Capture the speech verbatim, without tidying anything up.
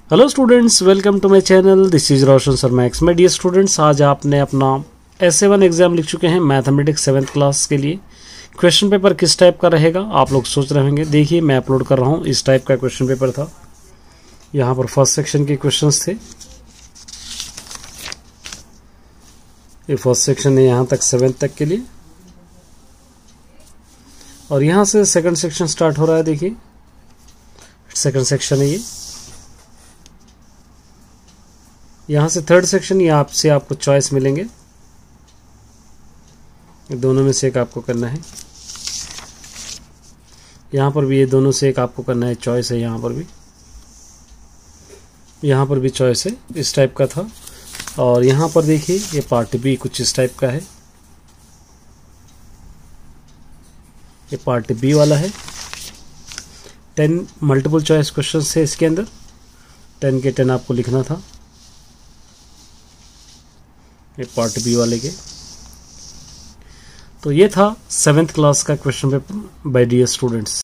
Hello students, welcome to my channel. This is Roshan sir Max. My dear students, आज आपने अपना S one exam लिख चुके हैं मैथमेटिक्स सेवन्थ क्लास के लिए। क्वेश्चन पेपर किस टाइप का रहेगा आप लोग सोच रहे होंगे। देखिए, मैं अपलोड कर रहा हूँ, इस टाइप का क्वेश्चन पेपर था। यहाँ पर फर्स्ट सेक्शन के क्वेश्चंस थे। ये फर्स्ट सेक्शन है यहाँ तक सेवेंथ तक के लिए, और यहाँ से सेकंड सेक्शन स्टार्ट हो रहा है। देखिए, सेकंड सेक्शन है ये। यहाँ से थर्ड सेक्शन, ये आपसे आपको चॉइस मिलेंगे, दोनों में से एक आपको करना है। यहाँ पर भी ये दोनों से एक आपको करना है, चॉइस है। यहाँ पर भी यहाँ पर भी चॉइस है, इस टाइप का था। और यहाँ पर देखिए, ये पार्ट बी कुछ इस टाइप का है। ये पार्ट बी वाला है। टेन मल्टीपल चॉइस क्वेश्चन है इसके अंदर, टेन के टेन आपको लिखना था। ये पार्ट बी वाले के। तो ये था सेवेंथ क्लास का question paper bye dear students.